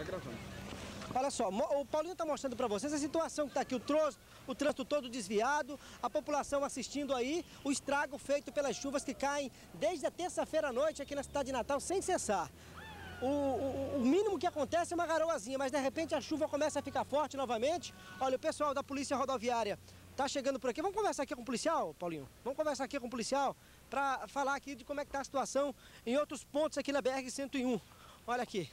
gravando. Olha só, o Paulinho está mostrando para vocês a situação que está aqui, o trânsito todo desviado, a população assistindo aí, o estrago feito pelas chuvas que caem desde a terça-feira à noite aqui na cidade de Natal sem cessar. O mínimo que acontece é uma garoazinha, mas de repente a chuva começa a ficar forte novamente. Olha, o pessoal da Polícia Rodoviária está chegando por aqui. Vamos conversar aqui com o policial, Paulinho? Vamos conversar aqui com o policial para falar aqui de como é que está a situação em outros pontos aqui na BR-101. Olha aqui.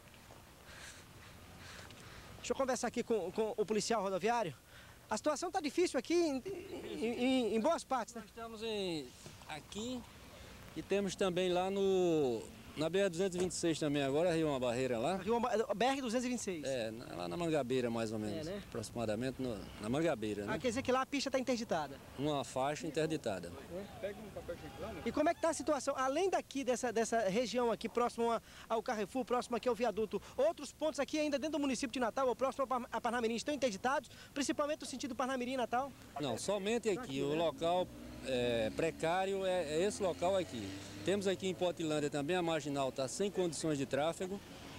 Deixa eu conversar aqui com o policial rodoviário. A situação está difícil aqui em boas partes, né? Nós estamos aqui e temos também lá na BR-226 também agora, arriou uma barreira lá. BR-226. Lá na Mangabeira mais ou menos, né? Aproximadamente na Mangabeira, né? Quer dizer que lá a pista está interditada. Uma faixa interditada. Pega um papel chiclano. E como é que está a situação? Além daqui, dessa região aqui, próximo ao Carrefour, próximo aqui ao viaduto, outros pontos aqui ainda dentro do município de Natal, ou próximo a Parnamirim, estão interditados, principalmente no sentido Parnamirim e Natal? Não, somente aqui. O local precário é esse local aqui. Temos aqui em Potilândia também a marginal está sem condições de tráfego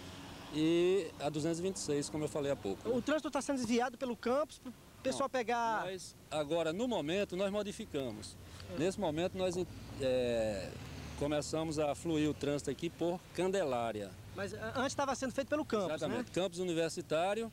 e a 226, como eu falei há pouco. O trânsito está sendo desviado pelo campus, para o pessoal pegar... Mas agora, no momento, nós modificamos. Nesse momento, nós começamos a fluir o trânsito aqui por Candelária. Mas antes estava sendo feito pelo campus, exatamente, né? Campus Universitário,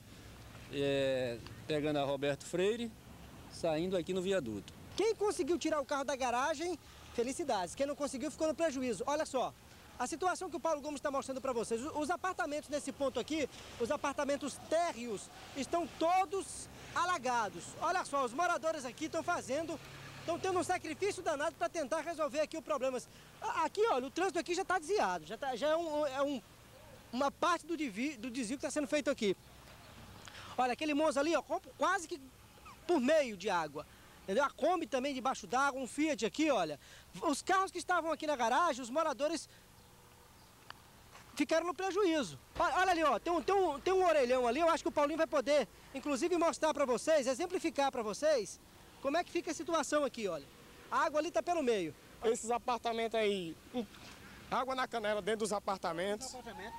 pegando a Roberto Freire, saindo aqui no viaduto. Quem conseguiu tirar o carro da garagem, felicidades. Quem não conseguiu ficou no prejuízo. Olha só, a situação que o Paulo Gomes está mostrando para vocês. Os apartamentos nesse ponto aqui, os apartamentos térreos, estão todos alagados. Olha só, os moradores aqui estão tendo um sacrifício danado para tentar resolver aqui o problema. Aqui, olha, o trânsito aqui já está desviado, já é uma parte do desvio que está sendo feito aqui. Olha, aquele Monza ali, ó, quase que por meio de água. Entendeu? A Kombi também debaixo d'água, um Fiat aqui, olha. Os carros que estavam aqui na garagem, os moradores ficaram no prejuízo. Olha ali, ó, tem um orelhão ali, eu acho que o Paulinho vai poder, inclusive, mostrar para vocês, exemplificar para vocês, como é que fica a situação aqui, olha. A água ali está pelo meio. Esses apartamentos aí, água na canela dentro dos apartamentos.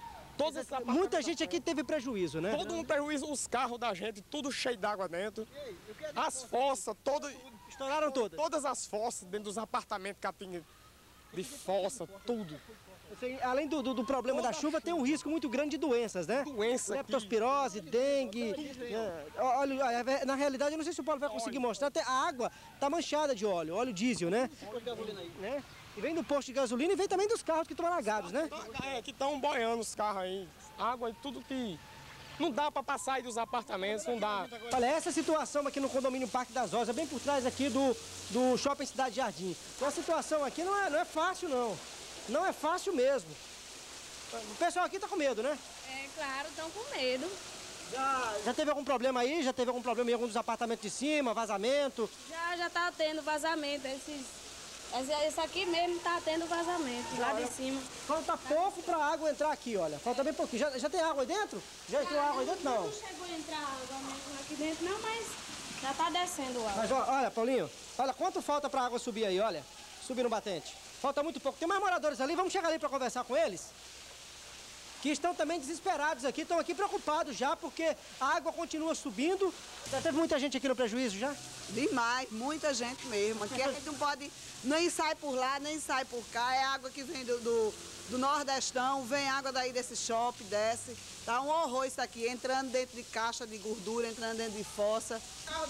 Muita gente aqui teve prejuízo, né? Todo um prejuízo, os carros da gente, tudo cheio d'água dentro. As fossas, estouraram todas? Todas as fossas dentro dos apartamentos que tinha de fossa, tudo. Além do problema da chuva, tem um risco muito grande de doenças, né? Doença, leptospirose, dengue. Olha, na realidade, eu não sei se o Paulo vai conseguir mostrar, até a água está manchada de óleo diesel, né? Né? E vem do posto de gasolina e vem também dos carros que estão alagados, né? Que estão boiando os carros aí. Água e tudo que não dá para passar aí dos apartamentos, não dá. Olha, essa situação aqui no condomínio Parque das Rosas, bem por trás aqui do Shopping Cidade Jardim. Então a situação aqui não é fácil, não. Não é fácil mesmo. O pessoal aqui tá com medo, né? É, claro, estão com medo. Já teve algum problema aí? Já teve algum problema em algum dos apartamentos de cima, vazamento? Já tá tendo vazamento. Esse aqui mesmo tá tendo vazamento, lá de cima. Falta pouco pra água entrar aqui, olha. Falta bem pouquinho. Já tem água aí dentro? Já entrou água aí dentro? Não. Não chegou a entrar água mesmo aqui dentro, não, mas já tá descendo água. Mas olha, Paulinho, olha quanto falta pra água subir aí, olha. Subir no batente. Falta muito pouco. Tem mais moradores ali, vamos chegar ali pra conversar com eles? Que estão também desesperados aqui, estão aqui preocupados já, porque a água continua subindo. Já teve muita gente aqui no prejuízo já? Demais, muita gente mesmo. Aqui a gente não pode, nem sai por lá, nem sai por cá. É água que vem do Nordestão, vem água daí desse shopping, desce. Tá um horror isso aqui, entrando dentro de caixa de gordura, entrando dentro de fossa. O carro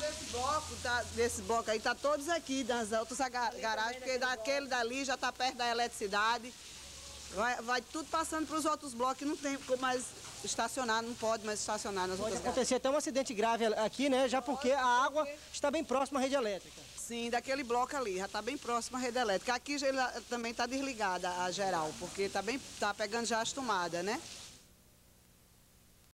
desse bloco aí, tá todos aqui nas outras garagens, porque daquele dali já tá perto da eletricidade. Vai tudo passando para os outros blocos, não tem mais estacionar, não pode mais estacionar nas outras garagens. Acontecer até um acidente grave aqui, né? Já porque a água está bem próxima à rede elétrica. Sim, daquele bloco ali, já está bem próximo à rede elétrica. Aqui também está desligada a geral, porque tá pegando já as tomadas, né?